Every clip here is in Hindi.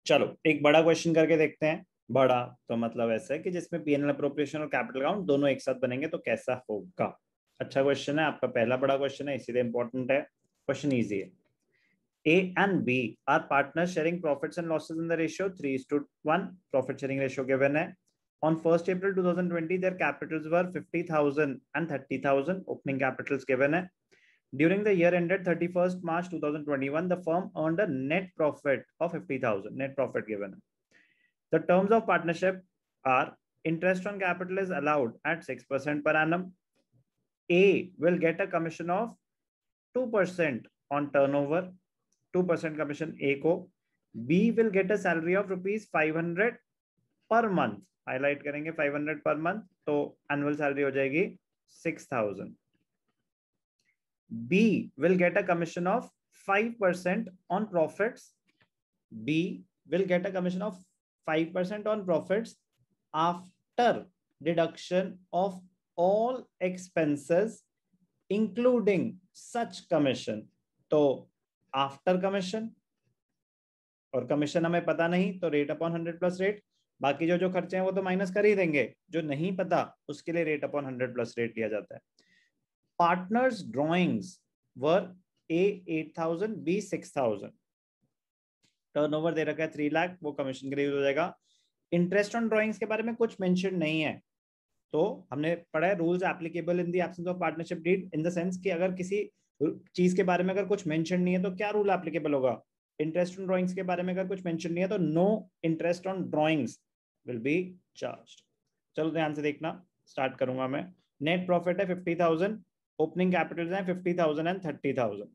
चलो एक बड़ा क्वेश्चन करके देखते हैं। बड़ा तो मतलब ऐसा है कि जिसमें पीएनएल अप्रोप्रिएशन और कैपिटल अकाउंट दोनों एक साथ बनेंगे तो कैसा होगा। अच्छा क्वेश्चन है, आपका पहला बड़ा क्वेश्चन है, इसीलिए इंपॉर्टेंट है। क्वेश्चन इजी है। A and B are partners sharing profits and losses in the ratio 3:1. Profit sharing ratio given है. On 1st April 2020, their capitals were 50,000 and 30,000. Opening capitals given है. During the year ended 31st March 2021, the firm earned a net profit of 50,000. Net profit given है. The terms of partnership are interest on capital is allowed at 6% per annum. A will get a commission of 2% on turnover. 2% commission A को. B will get a salary of ₹500 per month. Highlight करेंगे 500 पर मंथ, तो एनुअल सैलरी हो जाएगी 6,000. B will get a commission of 5% on profits. B will get a commission of 5% on profits after deduction of all expenses including such commission. तो आफ्टर कमीशन, और कमीशन हमें पता नहीं तो रेट अपॉन 100 प्लस रेट. बाकी जो जो खर्चे हैं वो तो माइनस कर ही देंगे, जो नहीं पता उसके लिए रेट अपॉन 100 प्लस रेट लिया जाता है. Partners drawings were A 8,000, B 6,000. Turnover दे रखा है 3 लाख, वो कमीशन के लिए यूज हो जाएगा. इंटरेस्ट ऑन ड्रॉइंग्स के बारे में कुछ मेंशन नहीं है, तो हमने पढ़ा है rules applicable in the absence of partnership deed, in the sense कि अगर किसी चीज के बारे में अगर कुछ मेंशन नहीं है तो क्या रूल एप्लीकेबल होगा. इंटरेस्ट ऑन ड्राइंग्स के बारे में अगर कुछ मेंशन नहीं है तो no interest on drawings will be charged. चलो ध्यान से देखना, स्टार्ट करूंगा मैं. नेट प्रॉफिट है 50,000. ओपनिंग कैपिटल्स हैं 50,000 एंड 30,000.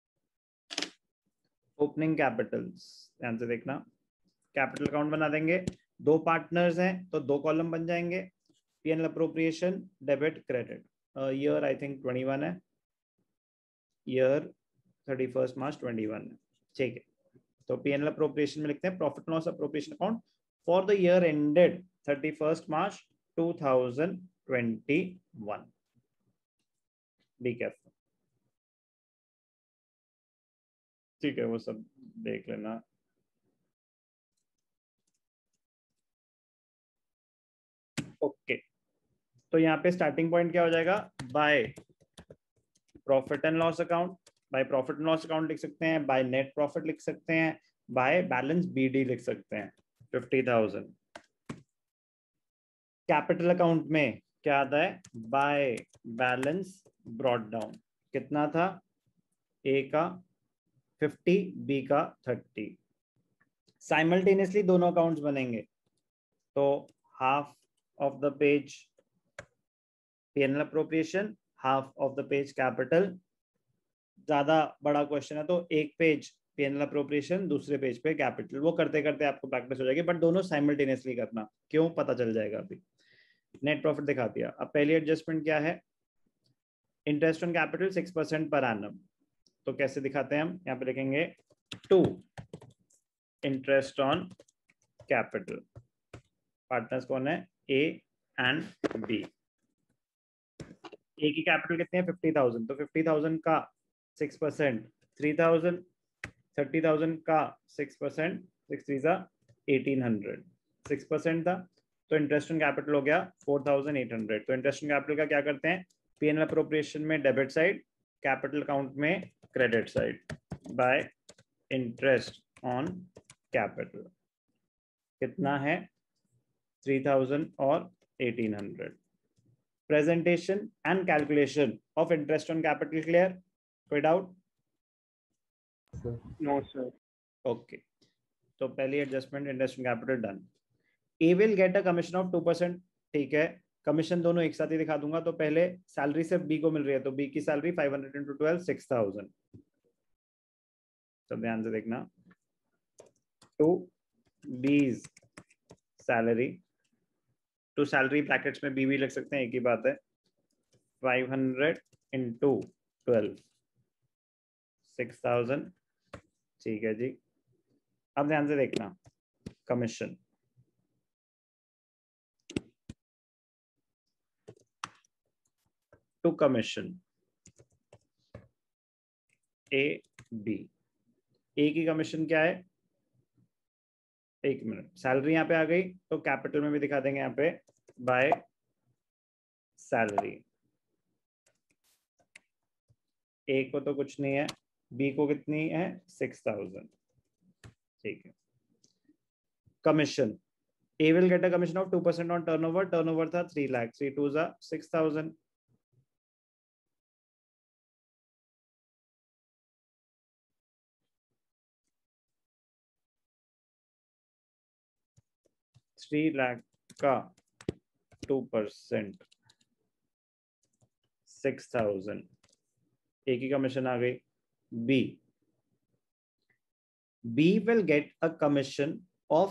ओपनिंग कैपिटल्स ध्यान से देखना. कैपिटल अकाउंट बना देंगे. दो पार्टनर्स हैं तो दो कॉलम बन जाएंगे. PNL appropriation debit credit. Year I think 21 है. ईयर 31 मार्च 21 है. ठीक है, तो पीएनएल अप्रोप्रिएशन में लिखते हैं profit loss appropriation account for the year ended 31 March 2021. Be careful. ठीक है, वो सब देख लेना. ओके, तो यहाँ पे स्टार्टिंग पॉइंट क्या हो जाएगा. By profit and loss account. By profit and loss account लिख सकते हैं, बाय नेट प्रॉफिट लिख सकते हैं, बाय बैलेंस बीडी लिख सकते हैं. 50,000. कैपिटल अकाउंट में क्या आता है. By balance brought down. कितना था. ए का 50, बी का 30. साइमल्टेनियसली दोनों अकाउंट्स बनेंगे, तो half of the page PNL appropriation, half of the page capital. ज्यादा बड़ा क्वेश्चन है तो एक पेज पीएनएल अप्रोप्रिएशन, दूसरे पेज पे कैपिटल. वो करते करते आपको प्रैक्टिस हो जाएगी, बट दोनों साइमल्टेनियसली करना. क्यों, पता चल जाएगा अभी. नेट प्रॉफिट दिखा दिया. अब पहली एडजस्टमेंट क्या है. Interest on capital 6% per annum. तो कैसे दिखाते हैं हम, यहाँ पे लिखेंगे 2 इंटरेस्ट ऑन कैपिटल. पार्टनर्स कौन है, ए एंड बी. ए की कैपिटल कितनी है 50,000, तो 50,000 का 6% 3,000. 30,000 का 6%, 6 6% था, तो इंटरेस्ट ऑन कैपिटल हो गया 4,800. तो इंटरेस्ट ऑन कैपिटल का क्या करते हैं, पीएनएल अप्रोप्रिएशन में डेबिट साइड, कैपिटल अकाउंट में credit side. By interest on capital कितना है 3,000 और 1,800. Presentation and calculation of interest on capital clear. कोई डाउट. No sir. ओके, तो पहली adjustment interest on capital done. A will get a commission of 2%. ठीक है, कमीशन दोनों एक साथ ही दिखा दूंगा. तो पहले सैलरी सिर्फ बी को मिल रही है, तो बी की सैलरी 500 into 12 6,000. तो ध्यान से देखना. To B's salary, to salary brackets में बी भी लिख सकते हैं, एक ही बात है. 500 into 12 6,000. ठीक है जी. अब ध्यान से देखना. Commission to commission A B. A की कमीशन क्या है एक मिनट, सैलरी यहाँ पे आ गई तो कैपिटल में भी दिखा देंगे यहाँ पे बाय सैलरी। ए को तो कुछ नहीं है, बी को कितनी है 6000, ठीक है। Commission, A will get a commission of 2% on turnover, turnover था 3 लाख, 3 2 6000। थ्री लाख का 2% 6000, ए की कमीशन आ गई। B, B will get a commission of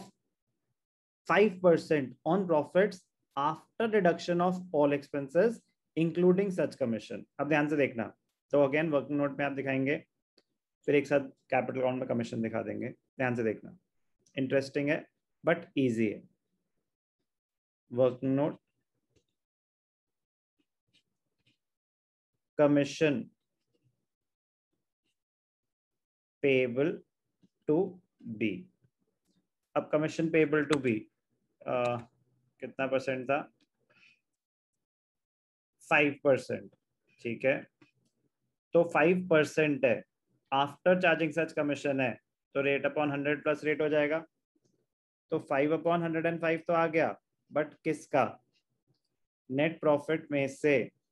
5% on profits after deduction of all expenses including such commission। अब ध्यान से देखना, तो अगेन वर्किंग नोट में आप दिखाएंगे, फिर एक साथ कैपिटल अकाउंट में कमीशन दिखा देंगे। ध्यान से देखना, इंटरेस्टिंग है बट इजी है। Working note, commission payable to B. अब कमीशन पेएबल टू बी कितना परसेंट था 5%, ठीक है। तो 5% है, आफ्टर चार्जिंग सच कमीशन है, तो रेट अपॉन 100 प्लस रेट हो जाएगा। तो 5/105 तो आ गया, बट किसका, नेट प्रॉफिट में से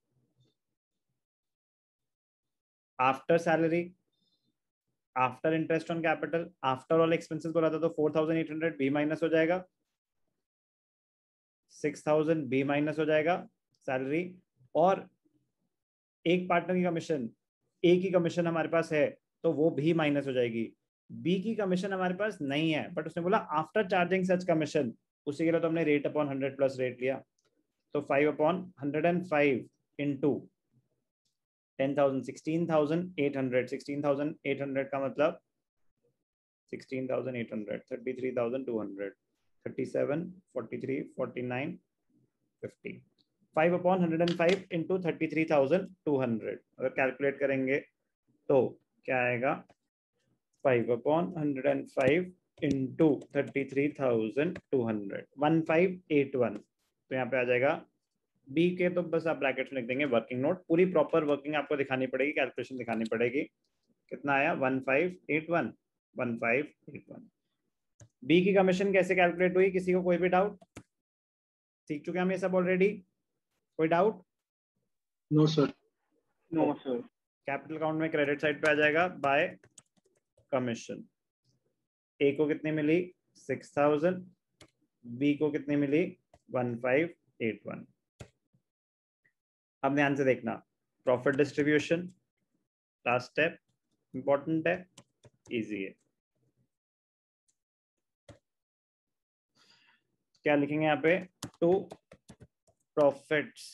after salary, after interest on capital, after all expenses बोला था, तो 4800 बी माइनस हो जाएगा, 6000 बी माइनस हो जाएगा सैलरी, और एक पार्टनर की कमीशन, ए की कमीशन हमारे पास है तो वो भी माइनस हो जाएगी। बी की कमीशन हमारे पास नहीं है, बट उसने बोला आफ्टर चार्जिंग सच कमीशन, उसी के लिए तो हमने रेट अपॉन 100 प्लस रेट लिया। तो 5/105 इंटू 10,000 16,800, 16,800 का मतलब 16,800 33,200 37 43 49 50। 5/105 इंटू 33,200 अगर कैलकुलेट करेंगे तो क्या आएगा, 5/105 इंटू 33,200 1581। तो यहाँ पे आ जाएगा बी के, तो बस आप ब्रैकेट में लिख देंगे वर्किंग नोट, पूरी प्रॉपर वर्किंग आपको दिखानी पड़ेगी, कैलकुलेशन दिखानी पड़ेगी। कितना आया 1581, 1581। बी की कमीशन कैसे कैलकुलेट हुई, किसी को कोई भी डाउट, सीख चुके हम ये सब ऑलरेडी, कोई doubt? No sir. No sir. Capital account में क्रेडिट साइड पे आ जाएगा बाय कमीशन। ए को कितनी मिली 6000, बी को कितनी मिली 1581। अब ध्यान से देखना, profit distribution last step important है, इजी है। क्या लिखेंगे यहाँ पे, to profits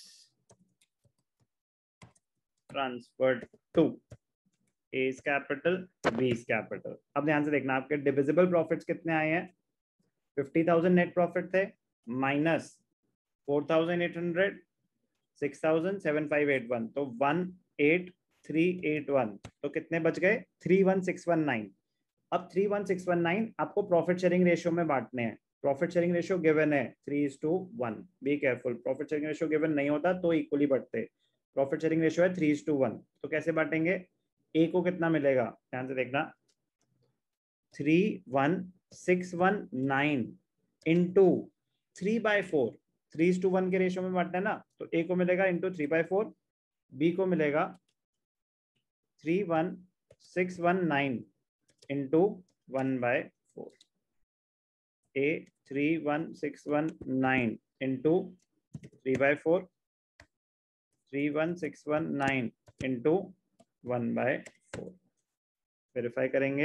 transferred to A capital B capital. अब ध्यान से देखना, आपके डिविजिबल प्रॉफिट्स कितने आए हैं, 50,000 नेट प्रॉफिट थे, माइनस 4,800 6,7581, तो 18381, तो कितने बच गए 31619। अब 31619 आपको प्रॉफिट शेयरिंग रेशियो में बांटने हैं। प्रॉफिट शेयरिंग रेशियो गिवन है 3:1, be careful, profit sharing ratio given नहीं होता तो इक्वली बढ़ते। प्रॉफिट शेयरिंग रेशियो है 3:1, तो कैसे बांटेंगे, ए को कितना मिलेगा, ध्यान से देखना, 31619 इंटू 3/4, 3:1 के रेशियो में बांटना है ना, तो ए को मिलेगा इंटू 3/4, बी को मिलेगा 31619 into 1/4, A 31619 into 3/4, 31619 into 1/4, verify करेंगे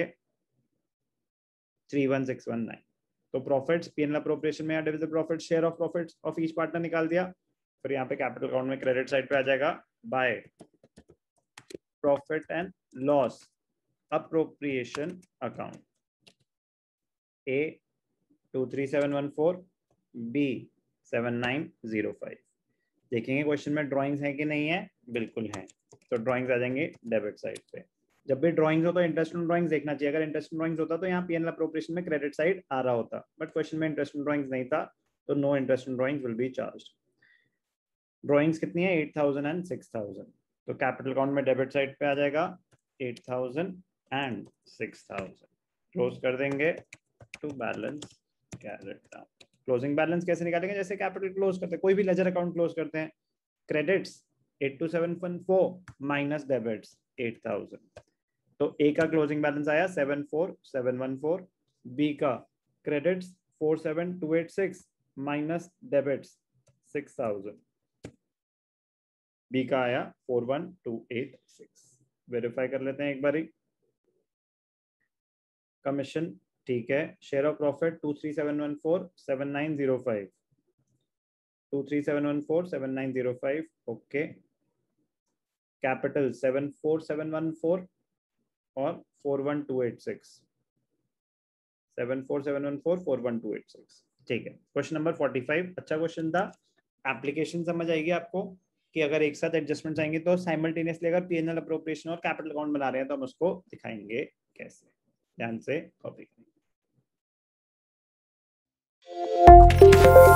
31619। तो प्रॉफिट्स पीएनएल अप्रोप्रिएशन में divisible profit share of profits of each partner निकाल दिया, फिर यहाँ पे कैपिटल अकाउंट में क्रेडिट साइड पे आ जाएगा by profit and loss appropriation account, A 23714, B 7905। देखेंगे क्वेश्चन में ड्राइंग्स हैं कि नहीं है, बिल्कुल हैं, तो ड्राइंग्स आ जाएंगे डेबिट साइड पे। जब भी ड्राइंग्स हो तो इंटरेस्ट ऑन ड्राइंग्स देखना चाहिए। अगर इंटरेस्ट ऑन ड्राइंग्स होता तो यहाँ पीएनएल अप्रोप्रिएशन में क्रेडिट साइड आ रहा होता, बट क्वेश्चन में इंटरेस्ट ऑन ड्राइंग्स नहीं था, तो no interest on drawings will be charged. Drawings कितनी है? 8000 एंड 6000, तो कैपिटल अकाउंट में डेबिट साइड पे आ जाएगा 8000 एंड 6000, क्लोज कर देंगे to balance carried down. Closing balance कैसे निकालेंगे? जैसे कैपिटल क्लोज करते हैं, कोई भी लेजर अकाउंट क्लोज करते हैं, क्रेडिट्स 82,714 माइनस डेबिट्स 8000, तो ए का क्लोजिंग बैलेंस आया 74,714, बी का क्रेडिट्स 47,286 माइनस डेबिट्स 6000, बी का आया 41,286। वेरीफाई कर लेते हैं एक बारी। कमीशन ठीक है, share of profit 23,714 7905, 23,714 7905, okay. Capital 74,714 और 41,286, 74,714 41,286, ठीक है। क्वेश्चन नंबर 45 अच्छा क्वेश्चन था। एप्लीकेशन समझ आएगी आपको कि अगर एक साथ एडजस्टमेंट्स आएंगे तो साइमल्टेनियसली अगर पीएनएल अप्रोप्रिएशन और कैपिटल अकाउंट बना रहे हैं तो हम उसको दिखाएंगे कैसे। ध्यान से कॉपी करें।